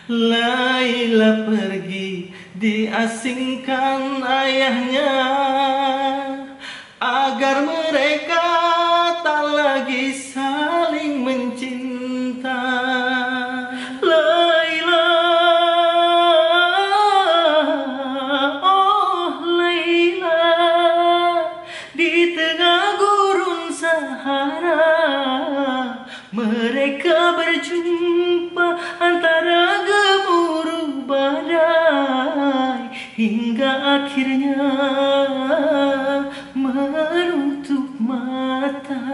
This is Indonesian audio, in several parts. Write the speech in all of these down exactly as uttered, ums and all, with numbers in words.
Laila pergi diasingkan ayahnya agar mereka tak lagi saling mencinta. Laila, oh Laila, di tengah gurun Sahara mereka berjumpa antara gemuruh badai hingga akhirnya menutup mata.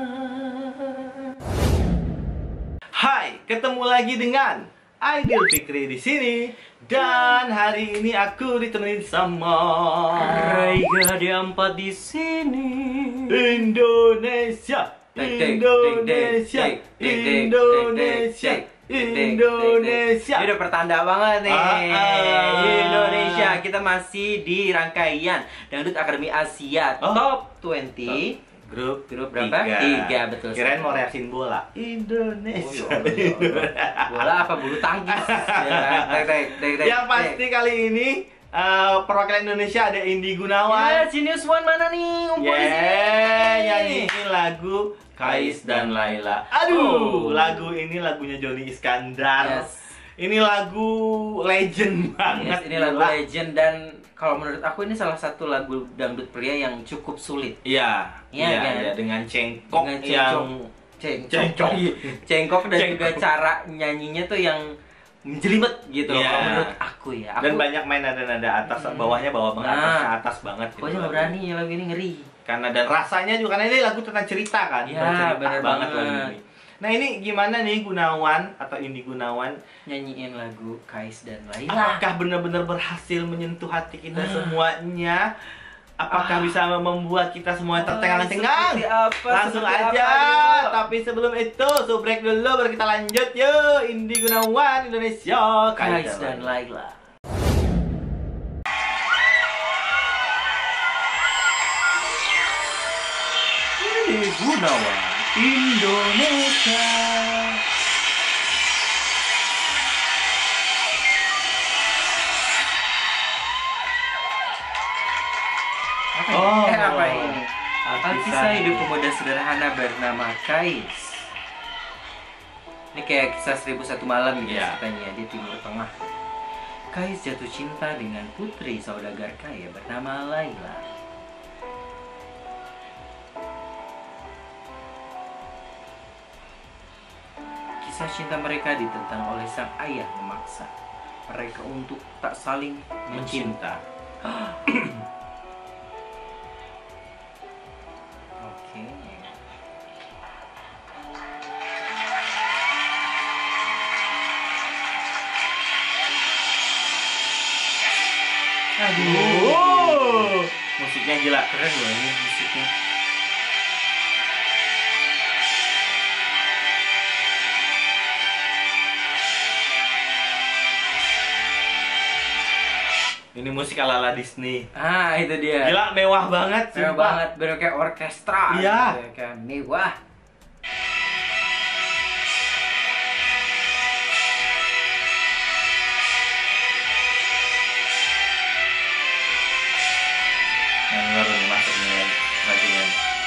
Hai, ketemu lagi dengan Aidil Fikri di sini, dan hari ini aku ditemenin sama Raiga Diampat di sini. Indonesia, Indonesia, Indonesia, Indonesia. Ini udah pertanda banget nih. Ah, ah. Indonesia. Kita masih di rangkaian Dangdut Akademi Asia Oh. Top dua puluh. Grup Grup berapa? Tiga, Tiga, betul. Kirain mau reaksiin bola. Indonesia. Oh, iya, iya. Bola apa bulu tangkis? Ya kan? Tek, tek, tek, tek, Yang pasti tek. kali ini uh, perwakilan Indonesia ada Indi Gunawan. Ya, Genius One mana nih? Ngumpul di sini. Yeah, nyanyiin lagu Kais dan Laila. Aduh, Oh. lagu ini lagunya Joni Iskandar. Yes. Ini lagu legend banget. Yes, ini lagu gila. legend, dan kalau menurut aku ini salah satu lagu dangdut pria yang cukup sulit. Iya, Iya, iya, kan? iya, dengan cengkok Dengan yang cengkok, Cengkok. Iya, cengkok dan Cengkok. juga cara nyanyinya tuh yang menjelimet gitu. Iya. Kalau menurut aku ya. Aku, dan banyak main nada-nada atas, Hmm. bawahnya bawah banget, Nah. atasnya atas banget. aku aja nggak berani ya lagu ini, ngeri. Karena dan rasanya juga, karena ini lagu tentang cerita kan, Iya, bercerita bener banget banget. lagu ini. Nah ini gimana nih Gunawan atau Indi Gunawan? Nyanyiin lagu Kais dan Laila. Apakah benar-benar berhasil menyentuh hati kita Ah. semuanya? Apakah Ah. bisa membuat kita semua tercengang-cengang? Seperti apa? Langsung Seperti aja. apa, Tapi sebelum itu, subrek dulu baru kita lanjut yuk. Indi Gunawan Indonesia, Kais dan Laila. Indi Gunawan Indonesia. Apa Oh. ini? Eh, apa ini? Alkisah Alkisah hidup pemuda sederhana bernama Kais. Ini kayak kisah seribu satu malam gitu Iya. ceritanya di Timur Tengah. Kais jatuh cinta dengan putri saudagar kaya bernama Laila. Kisah cinta mereka ditentang oleh sang ayah memaksa mereka untuk tak saling mencinta. Oke. Aduh. Oh, musiknya gila. Keren loh ini musiknya. Ini musik ala-ala Disney. Ah, itu dia. Gila, mewah banget, Mewah sumpah. banget, bener kayak orkestra. Iya. Gitu, kayak mewah. Yang baru nih masuknya lagunya.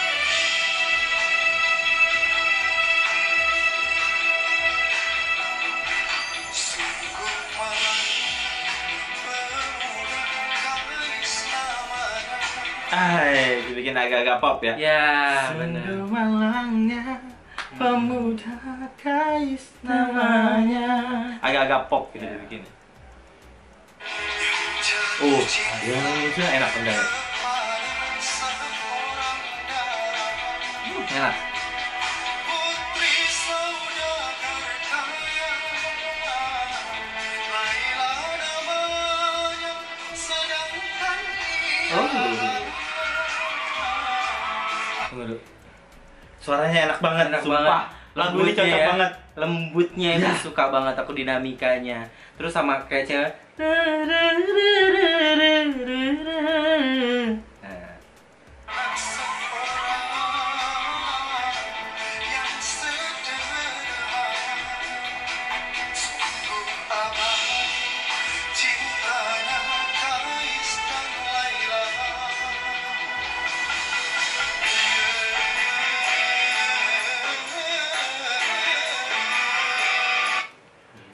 Ah, dibikin agak-agak pop ya. Ya, bener. Sungguh malangnya pemuda Kais namanya. Agak-agak pop gitu dibikin. Oh, ya itu enak bener. Enak. Oh. Tunggu dulu. Suaranya enak banget, Enak sumpah. banget. Lagu ini Lembutnya cocok ya. banget. Lembutnya itu Ya. suka banget aku dinamikanya. Terus sama kayak cewek. Nah.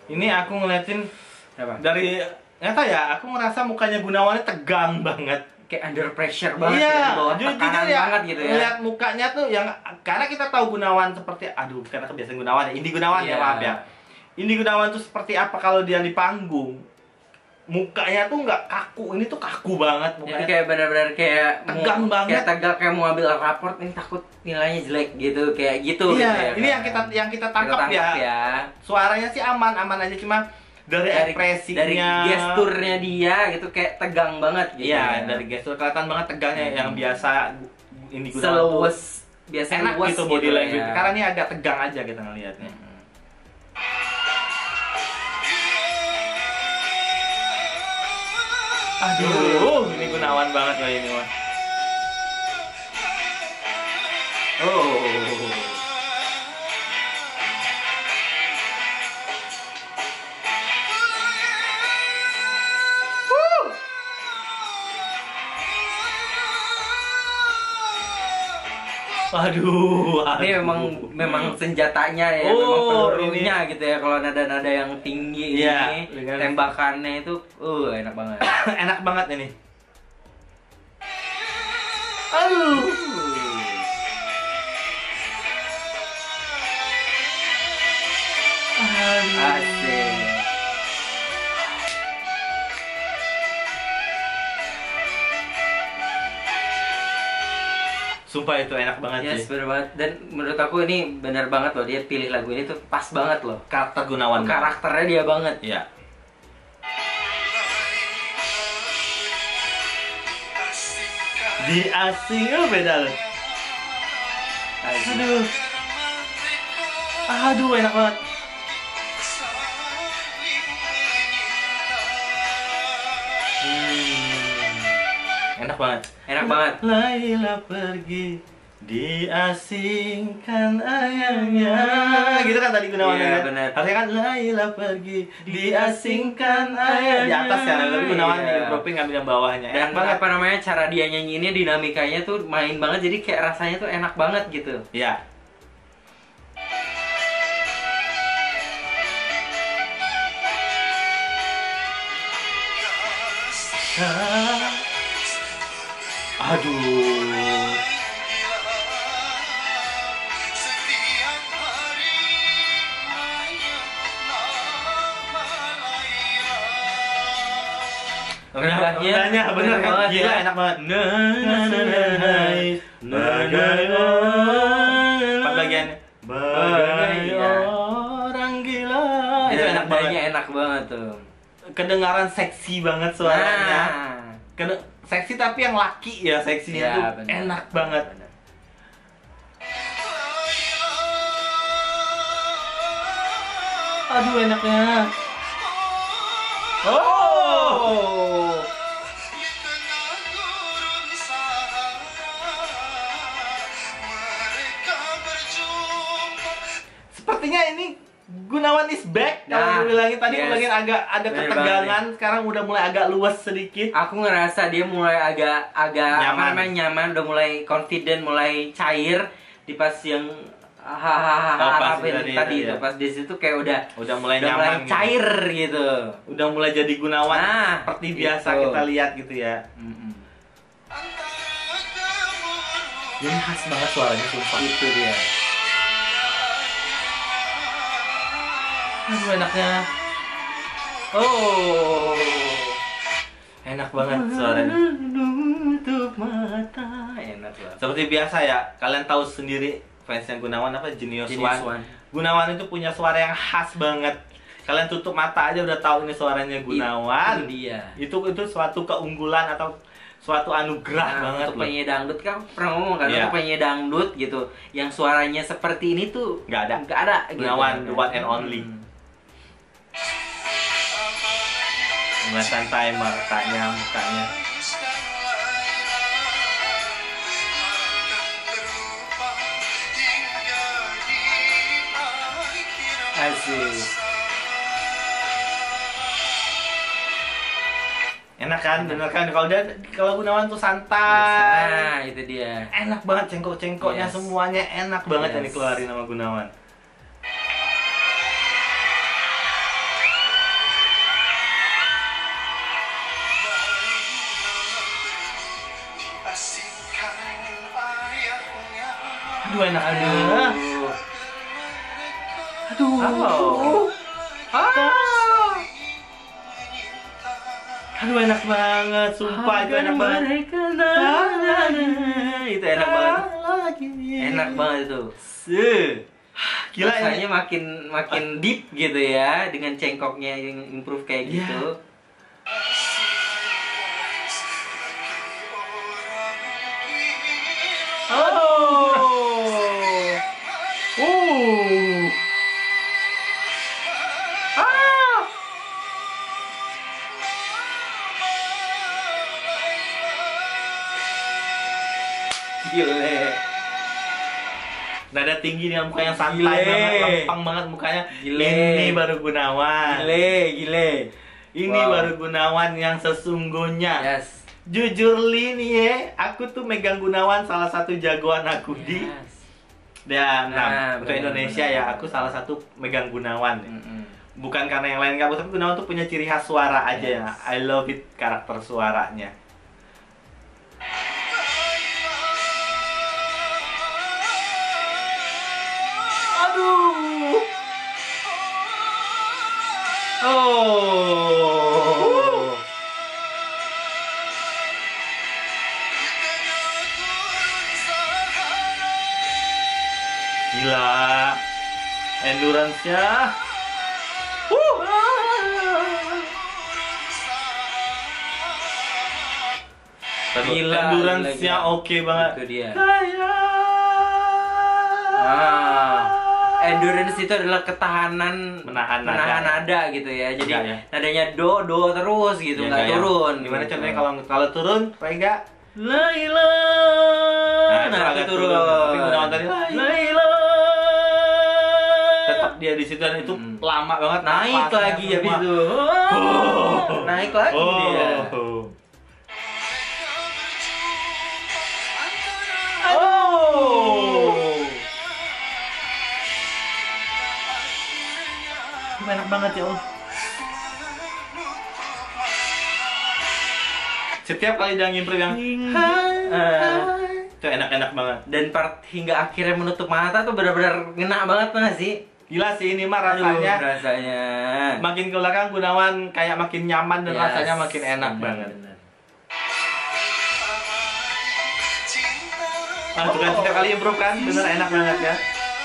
Ini aku ngeliatin Apa? dari nggak tahu ya, aku ngerasa mukanya Gunawan tegang banget. Kayak under pressure banget Iya, ya, di bawah jujur tekanan ya, banget gitu ya. lihat mukanya tuh yang karena kita tahu Gunawan seperti, aduh karena kebiasaan Gunawan ya, Indi Gunawan Iya. ya maaf ya. Indi Gunawan tuh seperti apa kalau dia di panggung? Mukanya tuh nggak kaku, ini tuh kaku banget Jadi mukanya. kayak benar-benar kayak Tegang mau, banget. kayak tegang kayak mau ambil raport ini takut nilainya jelek gitu, kayak gitu Iya, gitu ya, ini kan? yang kita yang kita Kita tangkap ya. ya. Suaranya sih aman-aman aja, cuma dari, Dari, ekspresinya, dari gesturnya dia gitu kayak tegang banget gitu. iya, ya. dari gestur kelihatan banget tegangnya Hmm. yang biasa ini Gunawan tuh Seluas biasa enak luas gitu body language. ya. Karena ini agak tegang aja kita ngelihatnya. Hmm. Aduh, ini Gunawan banget loh ini mah. Oh. Aduh, aduh. Ini memang memang senjatanya ya, Oh, memang pelurunya gitu ya. Kalau nada-nada yang tinggi Iya, ini, dengan- tembakannya itu uh enak banget. enak banget ini. Aduh. Aduh. Asik. Sumpah itu enak banget Yes, sih. bener banget. Dan menurut aku ini bener banget loh, dia pilih lagu ini tuh pas banget loh. Karakter Gunawan. Karakternya dia banget. Iya. Di asing oh beda loh. Asik. Aduh. Aduh, enak banget. Hmm. Enak banget. Enak banget. Laila pergi diasingkan ayahnya. Gitu kan tadi Gunawan Iya, kan? benar. Harusnya kan Laila pergi diasingkan ayahnya. Di atas ya, tapi Gunawan Iya. di dropping ngambil yang bawahnya. Dan Enak banget. apa namanya, cara dia nyanyiinnya, dinamikanya tuh main banget, jadi kayak rasanya tuh enak banget gitu. Iya. Aduh. Udahnya, Udahnya bener kan? banget Gila ya. enak banget. Na, na, na, na, na, na, na. Pas bagian bagai Iya. orang gila. Itu Itu enak banget. enak banget tuh. Kedengaran seksi banget suaranya. Nah. Kede- seksi tapi yang laki ya, seksinya Iya, tuh bener. enak banget. Bener. Aduh enaknya. Oh. Sepertinya ini Gunawan is back. Kalau Nah, dibilangin tadi yes. bilangin agak ada Bener ketegangan, sekarang udah mulai agak luas sedikit. Aku ngerasa dia mulai agak agak apa Nyaman. namanya nyaman, udah mulai confident, mulai cair di pas yang hahaha Oh, pas Arabin tadi tadi itu, itu ya. pas di situ kayak udah Udah mulai udah mulai nyaman gitu. cair gitu. Udah mulai jadi Gunawan Nah, seperti gitu. biasa kita lihat gitu ya. Mm-mm. Ini khas banget suaranya sumpah. Itu dia. Aduh enaknya. Oh. Enak banget suaranya. Menutup mata, enak banget. Seperti biasa ya, kalian tahu sendiri fansnya Gunawan apa Genius, Genius One. One. Gunawan itu punya suara yang khas banget. Kalian tutup mata aja udah tahu ini suaranya Gunawan. Itu dia. Itu itu suatu keunggulan atau suatu anugerah Nah, banget untuk loh. penyanyi dangdut kan pernah ngomong kan, Iya. untuk penyanyi dangdut gitu yang suaranya seperti ini tuh Nggak ada. nggak ada Gunawan, gitu. the one and only. Hmm. Dengan santai matanya, mukanya. Asik. Enak kan, bener kan? Kalau dia kalau Gunawan tuh santai. Nah, itu dia. Enak banget cengkok-cengkoknya, Yes. semuanya enak banget yang Yes. dikeluarin sama Gunawan. Aduh enak. Aduh. Aduh. Oh. Ah. Aduh enak banget, sumpah itu enak banget. Mereka, na, na, na. Itu enak banget. Lagi. Enak banget itu. Se. Gila ya. Rasanya makin makin deep gitu ya dengan cengkoknya yang improve kayak Iya. gitu. Oh. Oh. Ah. Gile. Nada tinggi dengan muka yang santai Gile. banget, lempeng banget mukanya. Gile. Ini baru Gunawan. Gile, gile. Ini Wow. baru Gunawan yang sesungguhnya. Yes. Jujur Li nih ya, aku tuh megang Gunawan salah satu jagoan aku di Yes. dan nah, Nah, untuk benar, Indonesia benar. ya aku salah satu megang Gunawan. Mm-mm. Bukan karena yang lain nggak, tapi Gunawan tuh punya ciri khas suara aja ya. Yes. I love it karakter suaranya. Aduh. Oh. Gila. Endurance-nya. Wuh. Tapi Gila, endurance-nya gila, gila. oke banget. Itu dia. Kayak Ah, endurance itu adalah ketahanan Menahan nada. menahan nada gitu ya. Jadi Iya, ya. nadanya do do terus gitu, Ya, nggak kayak- turun. Gimana gitu. contohnya kalau kalau turun, Rega? Laila. Nah, itu Nah, agak itu turun. turun. Tapi Gunawan tadi Laila. Laila. Tetap dia di situ dan itu Hmm. lama banget. Naik napasnya lagi semua. habis itu. Oh. Naik lagi Oh. dia. Oh. Enak banget ya Allah. Setiap kali dia ngimprove yang Ah. itu enak-enak banget. Dan part hingga akhirnya menutup mata tuh benar-benar ngena banget nggak sih? Gila sih ini mah Aduh, rasanya. rasanya. Makin ke belakang Gunawan kayak makin nyaman dan Yes, rasanya makin enak benar, banget. benar. Ah, itu kan setiap kali improve kan, bener enak banget ya.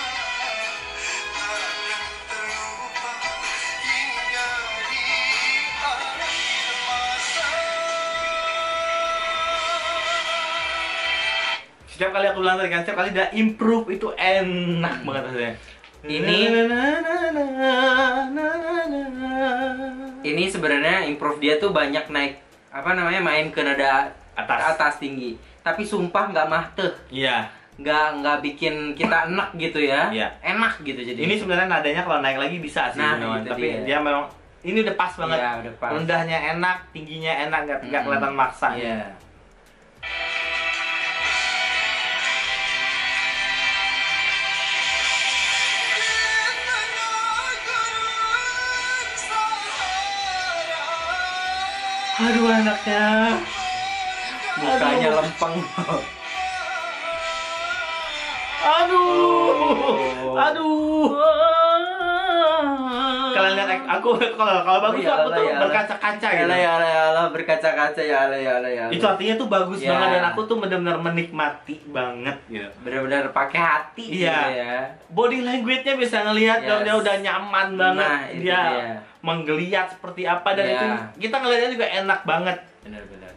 Setiap kali aku bilang tadi kan, setiap kali dia improve itu enak banget rasanya. Ini- Ini sebenarnya improve dia tuh banyak naik apa namanya main ke nada Atas. ke atas tinggi. Tapi sumpah nggak mahteh, Iya. nggak nggak bikin kita enak gitu ya. Iya. Enak gitu jadi. Ini sebenarnya nadanya kalau naik lagi bisa sih Nah, Gunawan, itu tapi dia. dia memang ini udah pas banget. Iya, udah pas. Rendahnya enak, tingginya enak, nggak nggak Mm-mm. kelihatan maksa. Iya. Aduh anaknya. Mukanya Aduh. lempeng. Aduh. Oh. Aduh. Kalian lihat ek- aku kalau kalau bagus Ya aku Allah, tuh ya Allah. berkaca-kaca Ya gitu. Allah, ya Allah, ya Allah, berkaca-kaca ya Allah, ya Allah, ya Allah. Itu artinya tuh bagus Ya. banget dan aku tuh benar-benar menikmati banget gitu. benar-benar pakai hati Iya. gitu ya. Body language-nya bisa ngelihat Yes. dia, dia udah nyaman banget. Nah, itu dia dia. menggeliat seperti apa dan Iya. itu kita ngelihatnya juga enak banget. Benar-benar.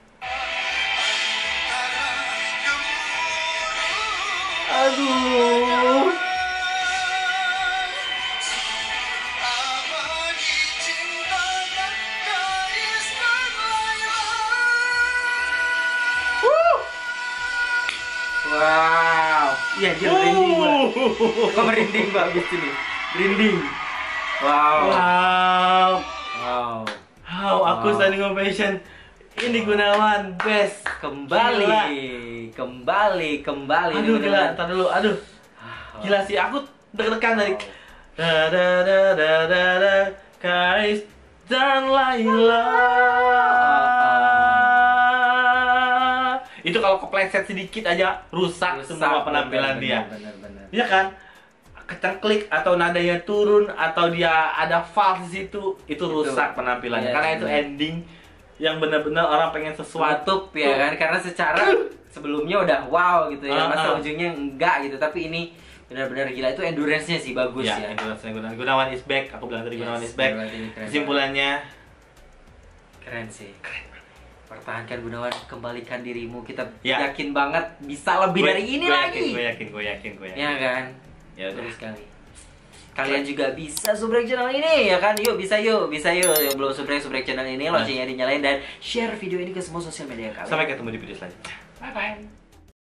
Aduh. Wow. Iya, jadi merinding, Mbak. Uh. Kok merinding, Mbak, abis ini? Merinding. Wow. Wow. Wow. Wow, aku Wow. standing ovation. Ini Gunawan best. Kembali, Gila. kembali, kembali. Aduh Ini gila, benar-benar- ntar dulu. Aduh. Ah, Gila sih, aku deg-degan dari Wow. da da da da da da Kais dan Laila. Itu kalau kalau kepleset sedikit aja rusak, Rusak, semua penampilan bener, dia. bener, bener. Iya kan? Kecengklik atau nadanya turun atau dia ada false di situ, itu rusak penampilannya. Iya, Karena itu bener. ending yang benar-benar orang pengen sesuatu Tutup ya kan, karena secara sebelumnya udah wow gitu ya, Ah, masa ah. ujungnya enggak gitu, tapi ini benar-benar gila. Itu endurance-nya sih bagus ya, ya. itu rasanya Gunawan. Gunawan is back. Aku bilang tadi Yes, Gunawan is back. Gunawan ini keren Kesimpulannya Keren sih. Pertahankan Gunawan, kembalikan dirimu. Kita Ya. yakin banget bisa lebih dari ini gue lagi. Yakin, gue yakin, gue yakin, gue yakin. Ya kan? Ya udah. Betul sekali. Kalian juga bisa subrek channel ini ya kan? Yuk, bisa yuk, bisa yuk. Yang belum subrek subrek channel ini, loncengnya dinyalain dan share video ini ke semua sosial media kalian. Sampai ketemu di video selanjutnya. Bye bye.